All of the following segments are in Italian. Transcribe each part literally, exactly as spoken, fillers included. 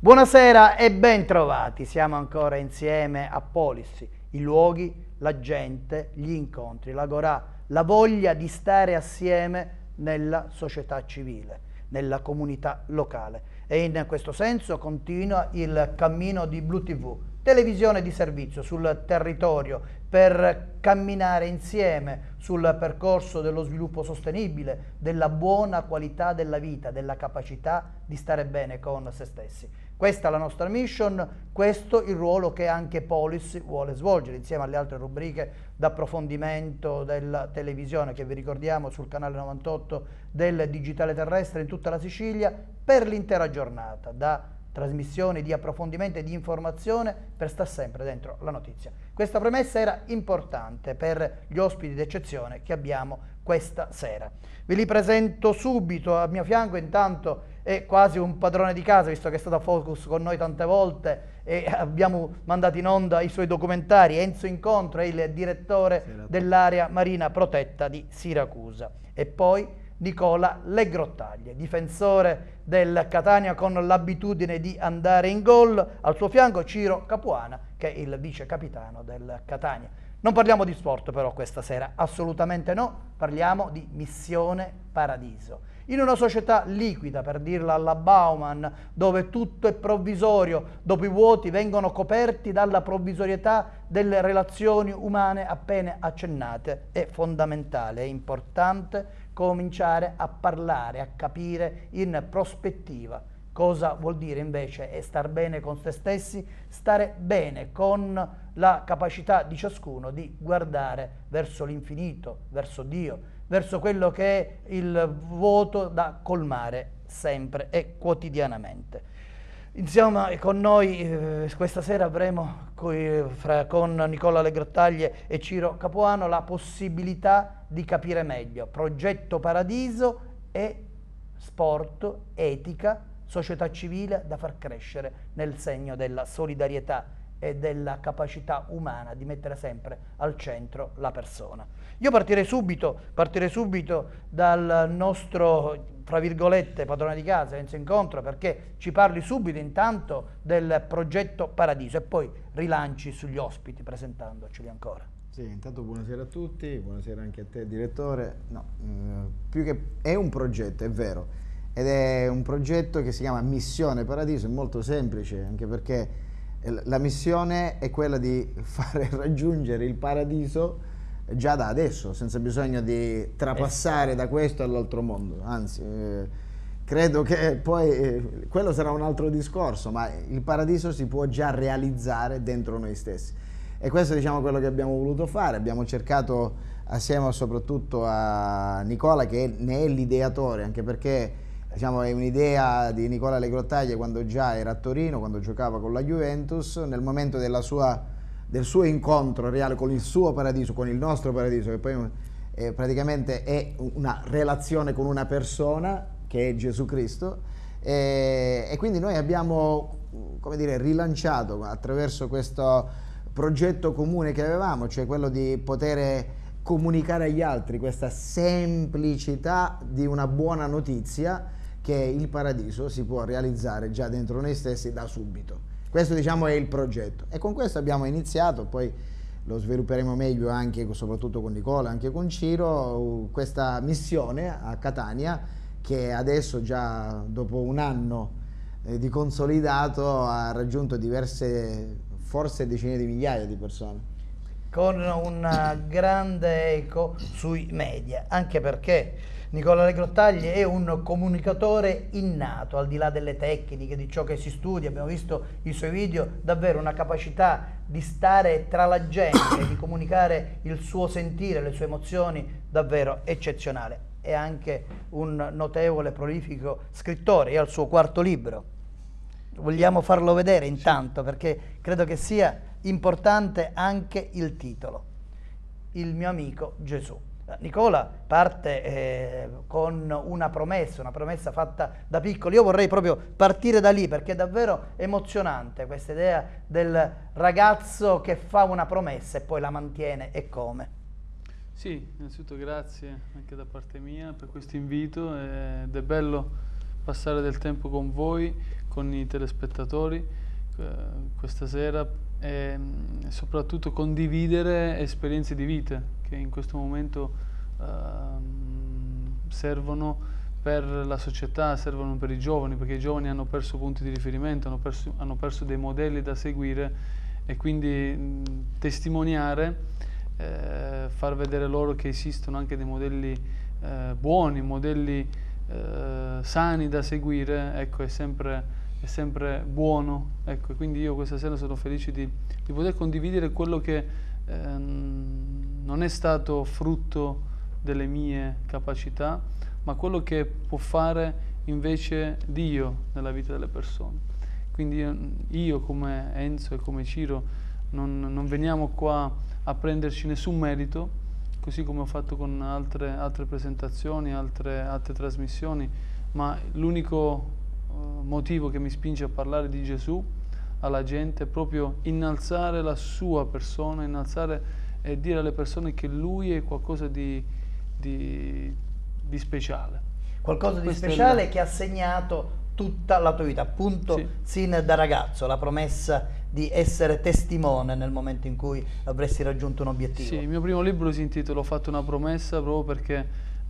Buonasera e ben trovati, siamo ancora insieme a Polis, i luoghi, la gente, gli incontri, l'agorà, la voglia di stare assieme nella società civile, nella comunità locale. E in questo senso continua il cammino di Blu tivù, televisione di servizio sul territorio per camminare insieme sul percorso dello sviluppo sostenibile, della buona qualità della vita, della capacità di stare bene con se stessi. Questa è la nostra mission, questo il ruolo che anche Polis vuole svolgere insieme alle altre rubriche d'approfondimento della televisione che vi ricordiamo sul canale novantotto del digitale terrestre in tutta la Sicilia per l'intera giornata, da trasmissioni di approfondimento e di informazione per stare sempre dentro la notizia. Questa premessa era importante per gli ospiti d'eccezione che abbiamo questa sera. Ve li presento subito, a mio fianco intanto è quasi un padrone di casa, visto che è stato a Focus con noi tante volte e abbiamo mandato in onda i suoi documentari. Enzo Incontro è il direttore dell'area marina protetta di Siracusa. E poi Nicola Legrottaglie, difensore del Catania con l'abitudine di andare in gol, al suo fianco Ciro Capuana che è il vice capitano del Catania. Non parliamo di sport però questa sera, assolutamente no, parliamo di Missione Paradiso. In una società liquida, per dirla alla Bauman, dove tutto è provvisorio, dove i vuoti vengono coperti dalla provvisorietà delle relazioni umane appena accennate, è fondamentale, è importante cominciare a parlare, a capire in prospettiva cosa vuol dire invece è star bene con se stessi, stare bene con la capacità di ciascuno di guardare verso l'infinito, verso Dio, verso quello che è il vuoto da colmare sempre e quotidianamente. Insieme con noi eh, questa sera avremo coi, fra, con Nicola Legrottaglie e Ciro Capuano la possibilità di capire meglio Progetto Paradiso e sport, etica, società civile da far crescere nel segno della solidarietà e della capacità umana di mettere sempre al centro la persona. Io partirei subito, partirei subito dal nostro, fra virgolette, padrone di casa, Enzo Incontro, perché ci parli subito intanto del Progetto Paradiso e poi rilanci sugli ospiti presentandoceli ancora. Sì, intanto buonasera a tutti, buonasera anche a te direttore. No, eh, più che è un progetto, è vero, ed è un progetto che si chiama Missione Paradiso, è molto semplice, anche perché la missione è quella di fare raggiungere il paradiso già da adesso, senza bisogno di trapassare da questo all'altro mondo, anzi eh, credo che poi eh, quello sarà un altro discorso, ma il paradiso si può già realizzare dentro noi stessi e questo diciamo quello che abbiamo voluto fare. Abbiamo cercato assieme soprattutto a Nicola che ne è l'ideatore, anche perché diciamo, è un'idea di Nicola Legrottaglie quando già era a Torino, quando giocava con la Juventus, nel momento della sua, del suo incontro reale con il suo paradiso, con il nostro paradiso, che poi eh, praticamente è una relazione con una persona che è Gesù Cristo, e, e quindi noi abbiamo, come dire, rilanciato attraverso questo progetto comune che avevamo, cioè quello di poter comunicare agli altri questa semplicità di una buona notizia, che il paradiso si può realizzare già dentro noi stessi da subito. Questo diciamo è il progetto e con questo abbiamo iniziato, poi lo svilupperemo meglio anche soprattutto con Nicola, anche con Ciro, questa missione a Catania che adesso già dopo un anno eh, di consolidato ha raggiunto diverse, forse decine di migliaia di persone. Con una grande eco sui media, anche perché Nicola Legrottaglie è un comunicatore innato, al di là delle tecniche, di ciò che si studia, abbiamo visto i suoi video, davvero una capacità di stare tra la gente, di comunicare il suo sentire, le sue emozioni, davvero eccezionale. È anche un notevole, prolifico scrittore, è al suo quarto libro. Vogliamo farlo vedere intanto, perché credo che sia importante anche il titolo, Il mio amico Gesù. Nicola parte eh, con una promessa, una promessa fatta da piccolo. Io vorrei proprio partire da lì perché è davvero emozionante questa idea del ragazzo che fa una promessa e poi la mantiene e come. Sì, innanzitutto grazie anche da parte mia per questo invito ed è bello passare del tempo con voi, con i telespettatori eh, questa sera e mh, soprattutto condividere esperienze di vita che in questo momento eh, servono per la società, servono per i giovani, perché i giovani hanno perso punti di riferimento, hanno perso, hanno perso dei modelli da seguire e quindi mh, testimoniare, eh, far vedere loro che esistono anche dei modelli eh, buoni, modelli eh, sani da seguire, ecco, è sempre, è sempre buono. Ecco, quindi io questa sera sono felice di, di poter condividere quello che ehm, non è stato frutto delle mie capacità, ma quello che può fare invece Dio nella vita delle persone. Quindi io, io come Enzo e come Ciro non, non veniamo qua a prenderci nessun merito, così come ho fatto con altre, altre presentazioni, altre, altre trasmissioni, ma l'unico uh, motivo che mi spinge a parlare di Gesù alla gente è proprio innalzare la sua persona, innalzare e dire alle persone che Lui è qualcosa di, di, di speciale. Qualcosa di Questa speciale la... che ha segnato tutta la tua vita, appunto, sì. sin da ragazzo, la promessa di essere testimone nel momento in cui avresti raggiunto un obiettivo. Sì, il mio primo libro si intitola Ho fatto una promessa, proprio perché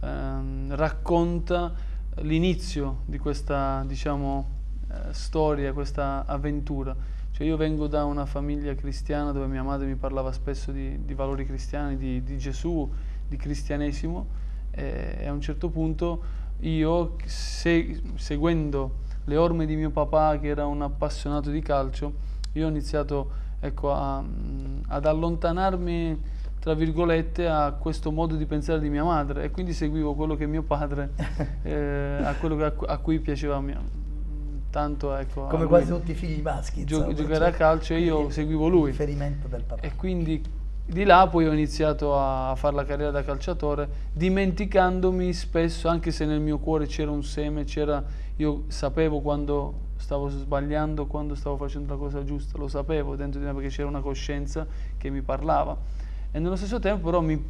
ehm, racconta l'inizio di questa, diciamo, eh, storia, questa avventura. Cioè io vengo da una famiglia cristiana dove mia madre mi parlava spesso di, di valori cristiani, di, di Gesù, di cristianesimo, e, e a un certo punto io, se, seguendo le orme di mio papà, che era un appassionato di calcio, io ho iniziato, ecco, a, ad allontanarmi, tra virgolette, a questo modo di pensare di mia madre, e quindi seguivo quello che mio padre, eh, a quello che, a, a cui piaceva mia, tanto, ecco, come quasi tutti i figli maschi, gio, insomma, giocare a calcio, e io seguivo lui. Il riferimento del papà. E quindi di là poi ho iniziato a fare la carriera da calciatore, dimenticandomi spesso, anche se nel mio cuore c'era un seme, c'era, io sapevo quando stavo sbagliando, quando stavo facendo la cosa giusta, lo sapevo dentro di me, perché c'era una coscienza che mi parlava. E nello stesso tempo però mi,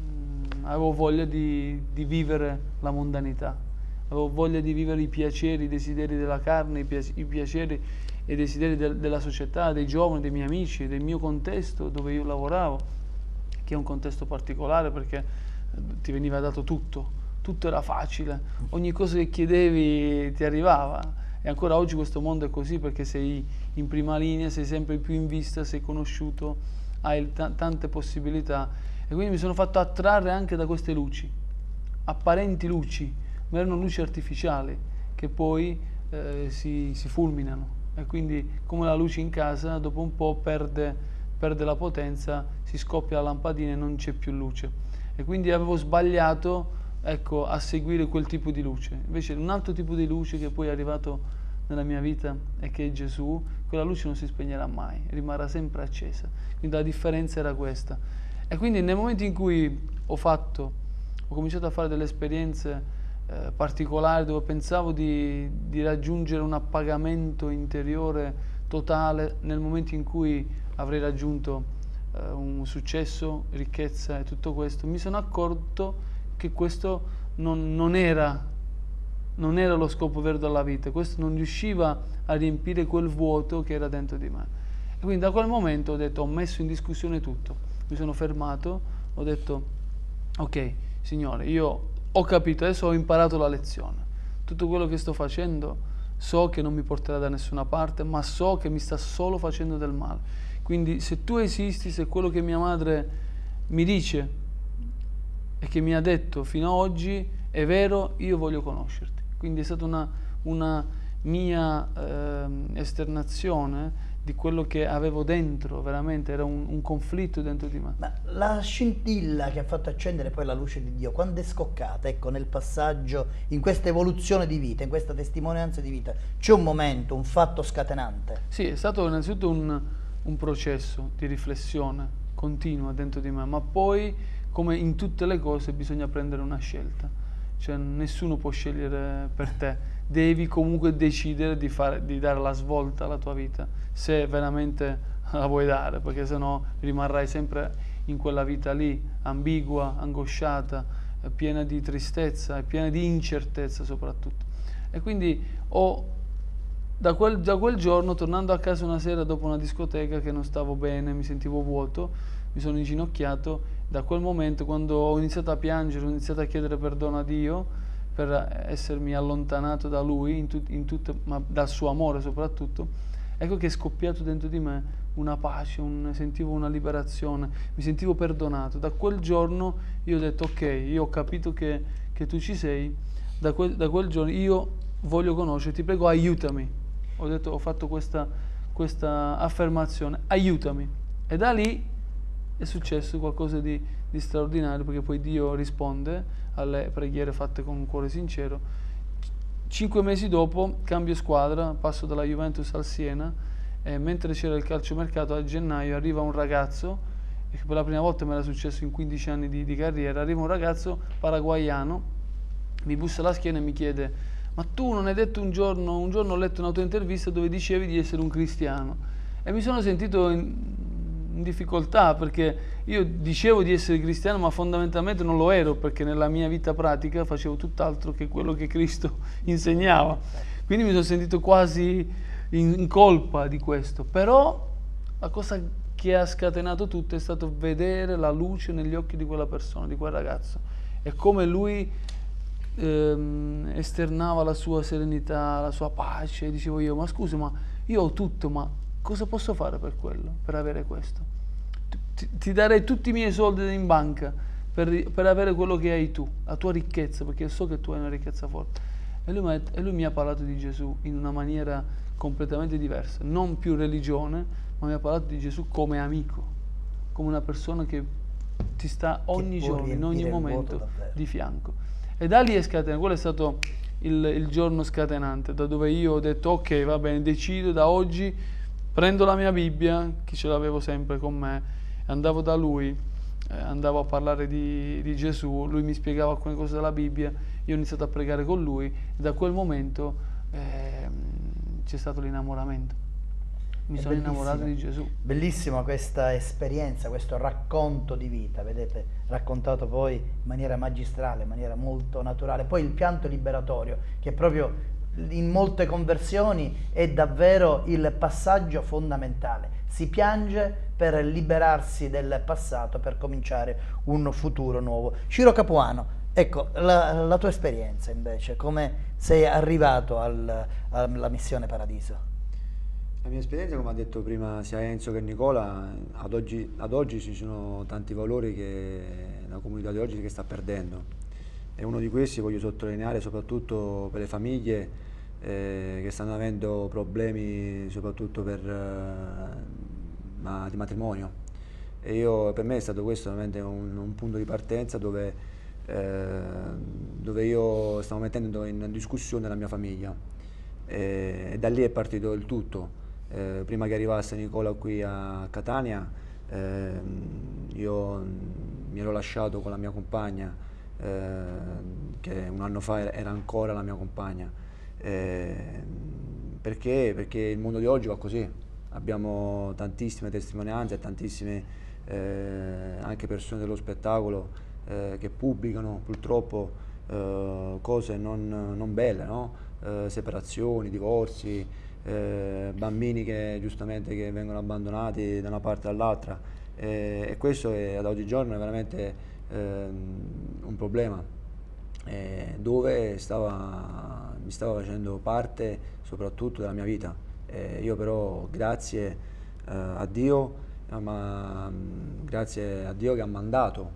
mh, avevo voglia di, di vivere la mondanità, avevo voglia di vivere i piaceri, i desideri della carne, i, pi i piaceri e i desideri del, della società, dei giovani, dei miei amici, del mio contesto dove io lavoravo, che è un contesto particolare perché ti veniva dato tutto, tutto era facile, ogni cosa che chiedevi ti arrivava, e ancora oggi questo mondo è così, perché sei in prima linea, sei sempre più in vista, sei conosciuto, hai tante possibilità, e quindi mi sono fatto attrarre anche da queste luci, apparenti luci, ma erano luci artificiali che poi eh, si, si fulminano. E quindi, come la luce in casa, dopo un po' perde, perde la potenza, si scoppia la lampadina e non c'è più luce. E quindi avevo sbagliato, ecco, a seguire quel tipo di luce. Invece un altro tipo di luce che poi è arrivato nella mia vita e che è Gesù, quella luce non si spegnerà mai, rimarrà sempre accesa. Quindi la differenza era questa. E quindi nel momento in cui ho fatto, ho cominciato a fare delle esperienze Eh, particolari, dove pensavo di, di raggiungere un appagamento interiore totale, nel momento in cui avrei raggiunto eh, un successo, ricchezza e tutto questo, mi sono accorto che questo non, non, era, non era lo scopo vero della vita, questo non riusciva a riempire quel vuoto che era dentro di me. E quindi da quel momento ho detto, ho messo in discussione tutto, mi sono fermato, ho detto, ok, Signore, io ho capito, adesso ho imparato la lezione. Tutto quello che sto facendo so che non mi porterà da nessuna parte, ma so che mi sta solo facendo del male. Quindi se tu esisti, se quello che mia madre mi dice e che mi ha detto fino ad oggi è vero, io voglio conoscerti. Quindi è stata una, una mia eh, esternazione di quello che avevo dentro, veramente era un, un conflitto dentro di me. Ma la scintilla che ha fatto accendere poi la luce di Dio, quando è scoccata, ecco, nel passaggio, in questa evoluzione di vita, in questa testimonianza di vita, c'è un momento, un fatto scatenante? Sì, è stato innanzitutto un, un processo di riflessione continua dentro di me, ma poi, come in tutte le cose, bisogna prendere una scelta. Cioè nessuno può scegliere per te, devi comunque decidere di, fare, di dare la svolta alla tua vita, se veramente la vuoi dare, perché sennò rimarrai sempre in quella vita lì, ambigua, angosciata, piena di tristezza e piena di incertezza soprattutto. E quindi ho, da, quel, da quel giorno, tornando a casa una sera dopo una discoteca che non stavo bene, mi sentivo vuoto, mi sono inginocchiato. Da quel momento, quando ho iniziato a piangere, ho iniziato a chiedere perdono a Dio per essermi allontanato da Lui, in tut, in tutte, ma dal suo amore soprattutto, ecco che è scoppiato dentro di me una pace, un, sentivo una liberazione, mi sentivo perdonato. Da quel giorno io ho detto ok, io ho capito che, che tu ci sei, da quel, da quel giorno io voglio conoscere, ti prego aiutami. Ho detto, ho fatto questa, questa affermazione, aiutami. E da lì è successo qualcosa di, di straordinario, perché poi Dio risponde alle preghiere fatte con un cuore sincero. Cinque mesi dopo cambio squadra, passo dalla Juventus al Siena, e mentre c'era il calciomercato a gennaio arriva un ragazzo, e che per la prima volta mi era successo in quindici anni di, di carriera, arriva un ragazzo paraguaiano, mi bussa alla schiena e mi chiede: ma tu non hai detto un giorno, un giorno ho letto una tua intervista dove dicevi di essere un cristiano? E mi sono sentito in, in difficoltà, perché io dicevo di essere cristiano, ma fondamentalmente non lo ero, perché nella mia vita pratica facevo tutt'altro che quello che Cristo insegnava. Quindi mi sono sentito quasi in, in colpa di questo. Però la cosa che ha scatenato tutto è stato vedere la luce negli occhi di quella persona, di quel ragazzo, e come lui ehm, esternava la sua serenità, la sua pace. E dicevo io: ma scusa, ma io ho tutto, ma cosa posso fare per quello, per avere questo? Ti, ti darei tutti i miei soldi in banca per, per avere quello che hai tu, la tua ricchezza, perché so che tu hai una ricchezza forte. E lui, mi, e lui mi ha parlato di Gesù in una maniera completamente diversa, non più religione, ma mi ha parlato di Gesù come amico, come una persona che ti sta ogni giorno, in ogni momento di fianco. E da lì è scatenato, quello è stato il, il giorno scatenante, da dove io ho detto ok, va bene, decido da oggi, prendo la mia Bibbia, che ce l'avevo sempre con me, andavo da lui, eh, andavo a parlare di, di Gesù, lui mi spiegava alcune cose della Bibbia, io ho iniziato a pregare con lui, e da quel momento eh, c'è stato l'innamoramento. Mi È sono bellissimo. innamorato di Gesù. Bellissima questa esperienza, questo racconto di vita, vedete, raccontato poi in maniera magistrale, in maniera molto naturale. Poi il pianto liberatorio, che proprio in molte conversioni è davvero il passaggio fondamentale. Si piange per liberarsi del passato, per cominciare un futuro nuovo. Ciro Capuano, ecco, la, la tua esperienza invece, come sei arrivato al, alla missione Paradiso? La mia esperienza, come ha detto prima sia Enzo che Nicola, ad oggi, ad oggi ci sono tanti valori che la comunità di oggi che sta perdendo, e uno di questi voglio sottolineare soprattutto per le famiglie eh, che stanno avendo problemi soprattutto per, eh, ma, di matrimonio. E io, per me è stato questo veramente un, un punto di partenza dove, eh, dove io stavo mettendo in discussione la mia famiglia, e, e da lì è partito il tutto. Eh, prima che arrivasse Nicola qui a Catania, eh, io mi ero lasciato con la mia compagna, eh, che un anno fa era ancora la mia compagna. Eh, perché? Perché il mondo di oggi va così. Abbiamo tantissime testimonianze, tantissime eh, anche persone dello spettacolo eh, che pubblicano purtroppo eh, cose non, non belle, no? Eh, separazioni, divorzi. Eh, bambini che giustamente che vengono abbandonati da una parte all'altra, eh, e questo è, ad oggigiorno è veramente eh, un problema eh, dove stava, mi stava facendo parte soprattutto della mia vita. Eh, io però grazie eh, a Dio, ma grazie a Dio che ha mandato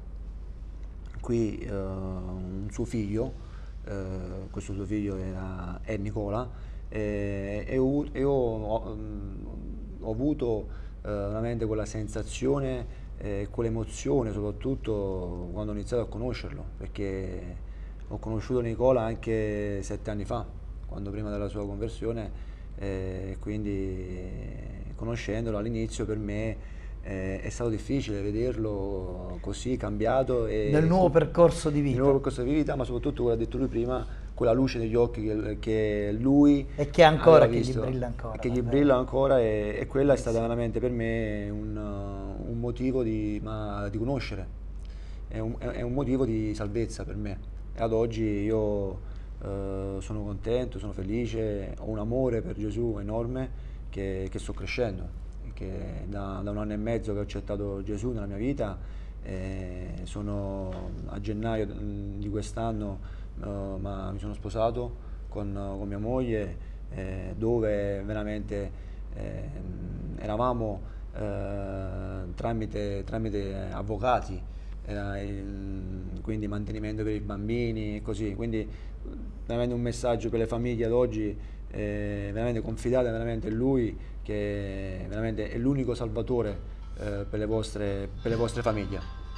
qui eh, un suo figlio, eh, questo suo figlio era, è Nicola. E, e, ho, e ho, ho, ho avuto eh, veramente quella sensazione e eh, quell'emozione soprattutto quando ho iniziato a conoscerlo, perché ho conosciuto Nicola anche sette anni fa, quando prima della sua conversione, e eh, quindi conoscendolo all'inizio per me eh, è stato difficile vederlo così cambiato e nel nuovo percorso di vita, nel nuovo percorso di vita, ma soprattutto, come ha detto lui prima, quella luce negli occhi che, che lui e che ancora aveva che visto, gli brilla ancora, che gli brilla ancora, e, e quella è stata veramente per me un, un motivo di, ma, di conoscere, è un, è un motivo di salvezza per me, e ad oggi io eh, sono contento, sono felice, ho un amore per Gesù enorme che, che sto crescendo, che da, da un anno e mezzo che ho accettato Gesù nella mia vita, eh, sono a gennaio di quest'anno, eh, ma mi sono sposato con, con mia moglie, eh, dove veramente eh, eravamo eh, tramite, tramite avvocati, era il, quindi mantenimento per i bambini e così, quindi veramente un messaggio per le famiglie ad oggi, eh, veramente confidate veramente in Lui, che veramente è l'unico salvatore eh, per le vostre, per le vostre famiglie.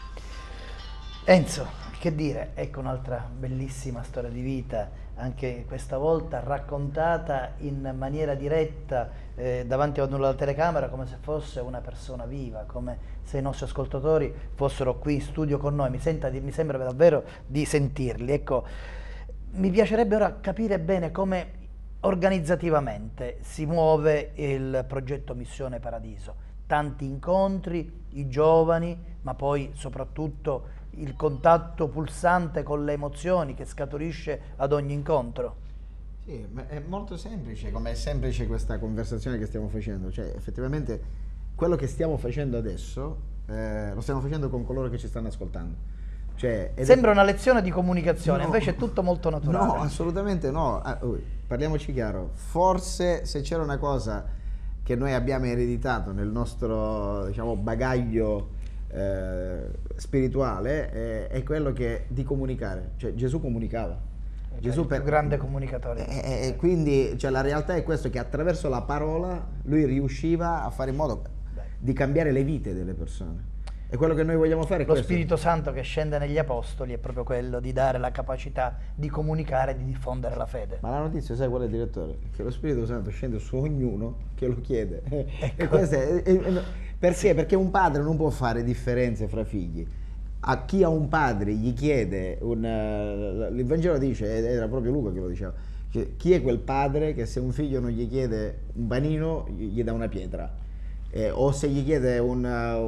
Enzo, che dire, ecco un'altra bellissima storia di vita, anche questa volta raccontata in maniera diretta eh, davanti a una telecamera, come se fosse una persona viva, come se i nostri ascoltatori fossero qui in studio con noi. Mi, senta di, mi sembra davvero di sentirli. Ecco, mi piacerebbe ora capire bene come organizzativamente si muove il progetto Missione Paradiso. Tanti incontri, i giovani, ma poi soprattutto il contatto pulsante con le emozioni che scaturisce ad ogni incontro. Sì, ma è molto semplice, come è semplice questa conversazione che stiamo facendo, cioè effettivamente quello che stiamo facendo adesso eh, lo stiamo facendo con coloro che ci stanno ascoltando. Cioè, Sembra è... una lezione di comunicazione, no, invece è tutto molto naturale. No, assolutamente no. Ah, oh, parliamoci chiaro, forse se c'era una cosa che noi abbiamo ereditato nel nostro, diciamo, bagaglio eh, spirituale è, è quello che di comunicare, cioè Gesù comunicava. Cioè, Gesù il più per, grande comunicatore. E, e quindi cioè, la realtà è questo, che attraverso la parola lui riusciva a fare in modo Beh. di cambiare le vite delle persone. E quello che noi vogliamo fare è Lo questo. Spirito Santo che scende negli Apostoli è proprio quello di dare la capacità di comunicare e di diffondere la fede. Ma la notizia, sai qual è, direttore? Che lo Spirito Santo scende su ognuno che lo chiede. Ecco. E questo è, è, è, perché? Perché un padre non può fare differenze fra figli. A chi ha un padre gli chiede, un, uh, il Vangelo dice, ed era proprio Luca che lo diceva, che chi è quel padre che se un figlio non gli chiede un panino gli dà una pietra? Eh, o se gli chiede un,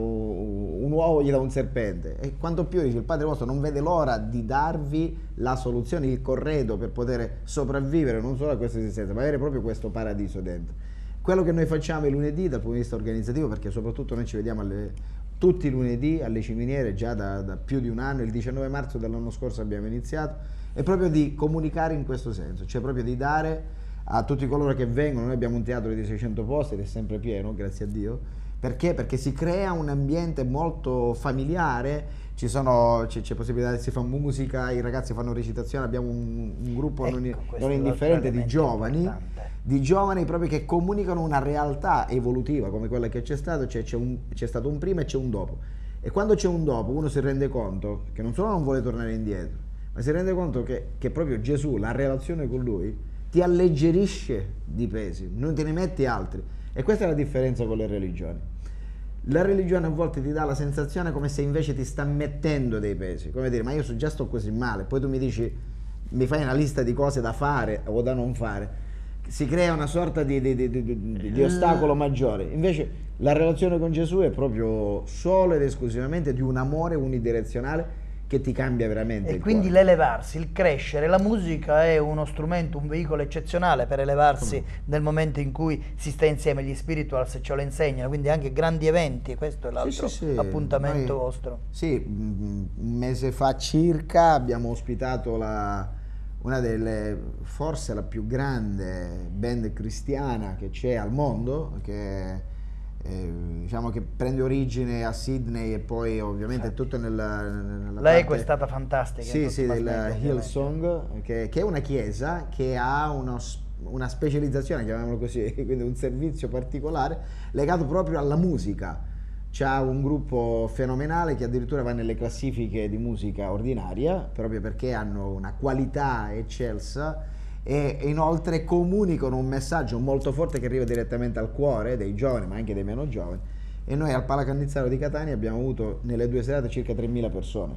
uh, un uovo gli dà un serpente. E quanto più dice il Padre vostro non vede l'ora di darvi la soluzione, il corredo per poter sopravvivere non solo a questa esistenza ma avere proprio questo paradiso dentro. Quello che noi facciamo il lunedì dal punto di vista organizzativo, perché soprattutto noi ci vediamo alle, tutti i lunedì alle Ciminiere già da, da più di un anno, il diciannove marzo dell'anno scorso abbiamo iniziato, è proprio di comunicare in questo senso, cioè proprio di dare a tutti coloro che vengono. Noi abbiamo un teatro di seicento posti ed è sempre pieno, grazie a Dio. Perché? Perché si crea un ambiente molto familiare, ci sono, c'è, c'è possibilità che si fa musica, i ragazzi fanno recitazione, abbiamo un, un gruppo Ecco, non, questo non è indifferente di l'altro giovani, elemento importante. di giovani proprio che comunicano una realtà evolutiva come quella che c'è stato, cioè c'è, un, c'è stato un prima e c'è un dopo. E quando c'è un dopo uno si rende conto che non solo non vuole tornare indietro, ma si rende conto che, che proprio Gesù, la relazione con Lui, ti alleggerisce di pesi, non te ne metti altri. E questa è la differenza con le religioni. La religione a volte ti dà la sensazione come se invece ti sta mettendo dei pesi, come dire, ma io già sto così male, poi tu mi dici, mi fai una lista di cose da fare o da non fare, si crea una sorta di, di, di, di, di ostacolo maggiore. Invece la relazione con Gesù è proprio solo ed esclusivamente di un amore unidirezionale che ti cambia veramente. E quindi cuore. l'elevarsi, il crescere. La musica è uno strumento, un veicolo eccezionale per elevarsi Come? nel momento in cui si sta insieme. Gli spirituals ce lo insegnano, quindi anche grandi eventi, questo è l'altro Sì, sì, sì. appuntamento Noi, vostro. Sì, un mese fa circa abbiamo ospitato la, una delle, forse la più grande band cristiana che c'è al mondo, che Eh, diciamo che prende origine a Sydney e poi ovviamente è tutto nella, nella L'eco parte, è stata fantastica. sì, in sì, tutti i della mass media, Hillsong, che, che è una chiesa che ha uno, una specializzazione, chiamiamolo così, quindi un servizio particolare legato proprio alla musica. C'ha un gruppo fenomenale che addirittura va nelle classifiche di musica ordinaria proprio perché hanno una qualità eccelsa e inoltre comunicano un messaggio molto forte che arriva direttamente al cuore dei giovani ma anche dei meno giovani. E noi al Palacannizzaro di Catania abbiamo avuto nelle due serate circa tremila persone.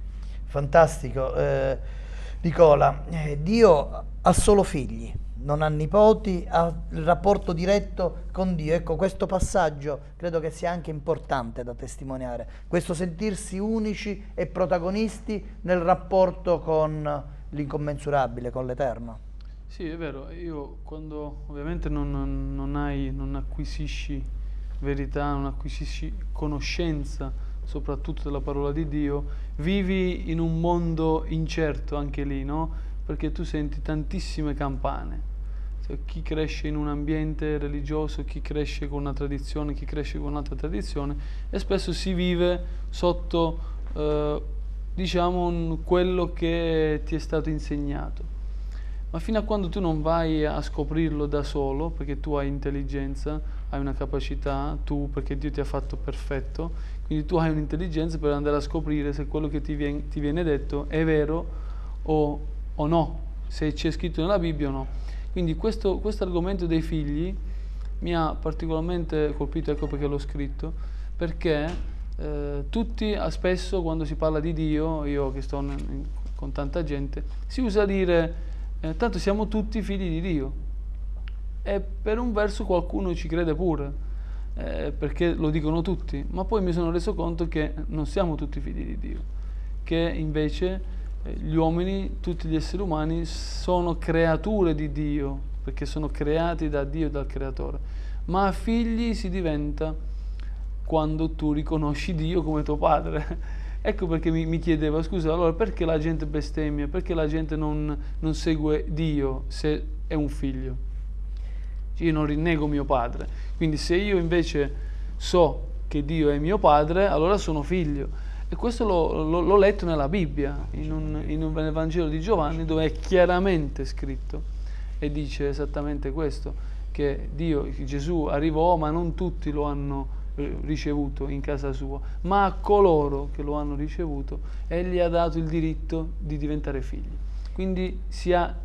Fantastico. eh, Nicola, eh, Dio ha solo figli, non ha nipoti, ha il rapporto diretto con Dio. Ecco, questo passaggio credo che sia anche importante da testimoniare, questo sentirsi unici e protagonisti nel rapporto con l'incommensurabile con l'Eterno. Sì, è vero, io quando ovviamente non, non, non hai, non acquisisci verità, non acquisisci conoscenza, soprattutto della parola di Dio, vivi in un mondo incerto anche lì, no? Perché tu senti tantissime campane. Cioè, chi cresce in un ambiente religioso, chi cresce con una tradizione, chi cresce con un'altra tradizione, e spesso si vive sotto, eh, diciamo, un- quello che ti è stato insegnato. Ma fino a quando tu non vai a scoprirlo da solo, perché tu hai intelligenza, hai una capacità, tu, perché Dio ti ha fatto perfetto, quindi tu hai un'intelligenza per andare a scoprire se quello che ti viene, ti viene detto è vero o, o no, se c'è scritto nella Bibbia o no. Quindi questo argomento dei figli mi ha particolarmente colpito, ecco perché l'ho scritto, perché eh, tutti, ah, spesso quando si parla di Dio, io che sto in- con tanta gente, si usa dire eh, tanto siamo tutti figli di Dio. E per un verso qualcuno ci crede pure, eh, perché lo dicono tutti, ma poi mi sono reso conto che non siamo tutti figli di Dio, che invece eh, gli uomini, tutti gli esseri umani, sono creature di Dio, perché sono creati da Dio e dal Creatore, ma figli si diventa quando tu riconosci Dio come tuo padre. Ecco perché mi, mi chiedevo, scusa, allora perché la gente bestemmia, perché la gente non, non segue Dio se è un figlio? Io non rinnego mio padre, quindi se io invece so che Dio è mio padre, allora sono figlio. E questo l'ho, l'ho- l'ho letto nella Bibbia, in un, in un- nel Vangelo di Giovanni, dove è chiaramente scritto e dice esattamente questo, che Dio, che Gesù arrivò, ma non tutti lo hanno eh, ricevuto in casa sua, ma a coloro che lo hanno ricevuto, egli ha dato il diritto di diventare figli. Quindi si, ha,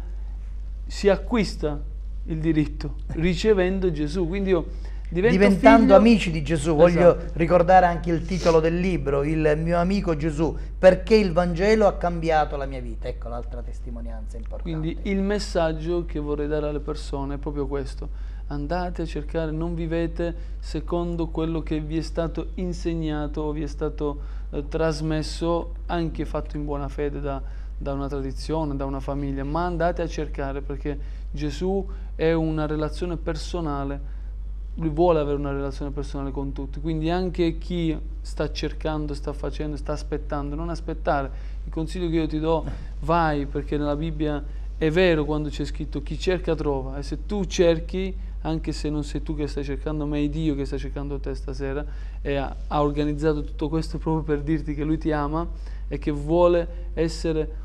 si acquista il diritto ricevendo Gesù. Quindi io divento Diventando figlio- amici di Gesù, voglio Esatto. ricordare anche il titolo del libro, Il mio amico Gesù, perché il Vangelo ha cambiato la mia vita. Ecco l'altra testimonianza importante. Quindi il messaggio che vorrei dare alle persone è proprio questo: andate a cercare, non vivete secondo quello che vi è stato insegnato o vi è stato eh, trasmesso, anche fatto in buona fede da, da una tradizione, da una famiglia, ma andate a cercare, perché Gesù è una relazione personale. Lui vuole avere una relazione personale con tutti, quindi anche chi sta cercando, sta facendo, sta aspettando, non aspettare. Il consiglio che io ti do: vai, perché nella Bibbia è vero quando c'è scritto chi cerca trova, e se tu cerchi, anche se non sei tu che stai cercando, ma è Dio che sta cercando te stasera, e ha, ha organizzato tutto questo proprio per dirti che Lui ti ama e che vuole essere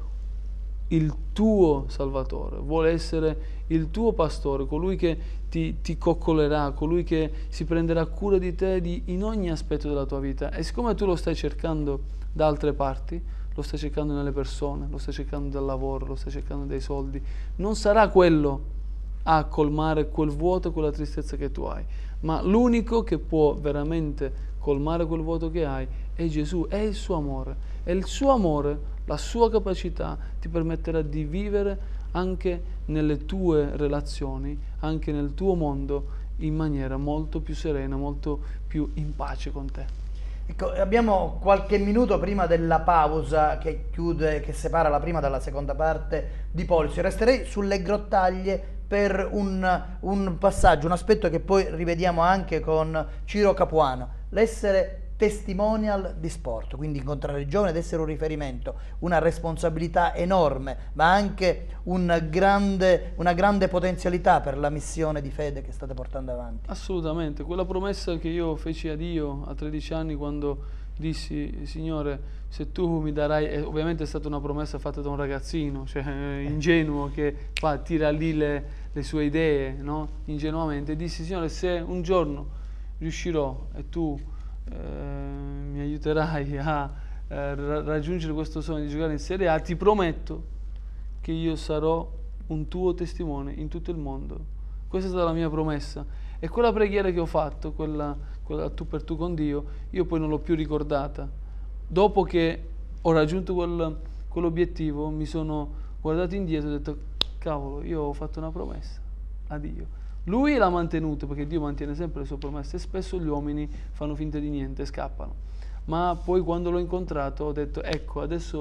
il tuo Salvatore, vuole essere il tuo pastore, colui che ti, ti coccolerà, colui che si prenderà cura di te di, in ogni aspetto della tua vita. E siccome tu lo stai cercando da altre parti, lo stai cercando nelle persone, lo stai cercando dal lavoro, lo stai cercando dai soldi, non sarà quello a colmare quel vuoto, quella tristezza che tu hai, ma l'unico che può veramente colmare quel vuoto che hai è Gesù, è il suo amore. E il suo amore, la sua capacità ti permetterà di vivere anche nelle tue relazioni, anche nel tuo mondo, in maniera molto più serena, molto più in pace con te. Ecco, abbiamo qualche minuto prima della pausa che chiude, che separa la prima dalla seconda parte di Policy. Resterei sulle grottaglie per un, un passaggio, un aspetto che poi rivediamo anche con Ciro Capuano, l'essere testimonial di sport, quindi incontrare i giovani ed essere un riferimento, una responsabilità enorme, ma anche un grande, una grande potenzialità per la missione di fede che state portando avanti. Assolutamente, quella promessa che io feci a Dio a tredici anni, quando dissi: Signore, se tu mi darai, e ovviamente è stata una promessa fatta da un ragazzino, cioè ingenuo, che fa, tira lì le, le sue idee, no? Ingenuamente, dissi: Signore, se un giorno riuscirò e tu eh, mi aiuterai a eh, ra- raggiungere questo sogno di giocare in Serie A, ti prometto che io sarò un tuo testimone in tutto il mondo. Questa è stata la mia promessa. E quella preghiera che ho fatto, quella, quella tu per tu con Dio, io poi non l'ho più ricordata. Dopo che ho raggiunto quel, quell'obiettivo, mi sono guardato indietro e ho detto: cavolo, io ho fatto una promessa a Dio. Lui l'ha mantenuta, perché Dio mantiene sempre le sue promesse, e spesso gli uomini fanno finta di niente e scappano. Ma poi quando l'ho incontrato ho detto: ecco, adesso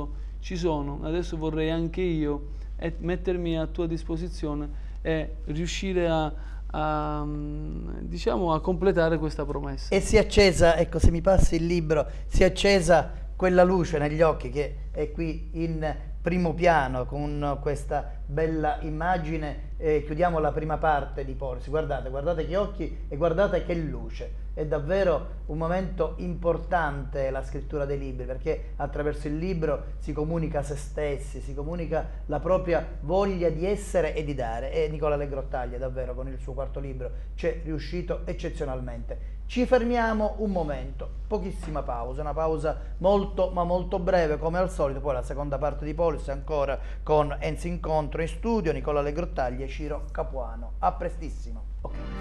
ci sono, adesso vorrei anche io e mettermi a tua disposizione e riuscire a, a, diciamo, a completare questa promessa. E si è accesa, ecco, se mi passi il libro, si è accesa quella luce negli occhi che è qui in primo piano con questa bella immagine. Eh, chiudiamo la prima parte di Policy. Guardate, guardate che occhi e guardate che luce. È davvero un momento importante la scrittura dei libri, perché attraverso il libro si comunica se stessi, si comunica la propria voglia di essere e di dare, e Nicola Legrottaglia davvero con il suo quarto libro c'è riuscito eccezionalmente. Ci fermiamo un momento, pochissima pausa, una pausa molto ma molto breve come al solito, poi la seconda parte di Policy ancora con Enzo Incontro in studio, Nicola Legrottaglia e Ciro Capuano. A prestissimo. Okay.